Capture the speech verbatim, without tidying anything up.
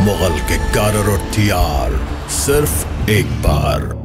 मुगल के कार और हथियार सिर्फ एक बार।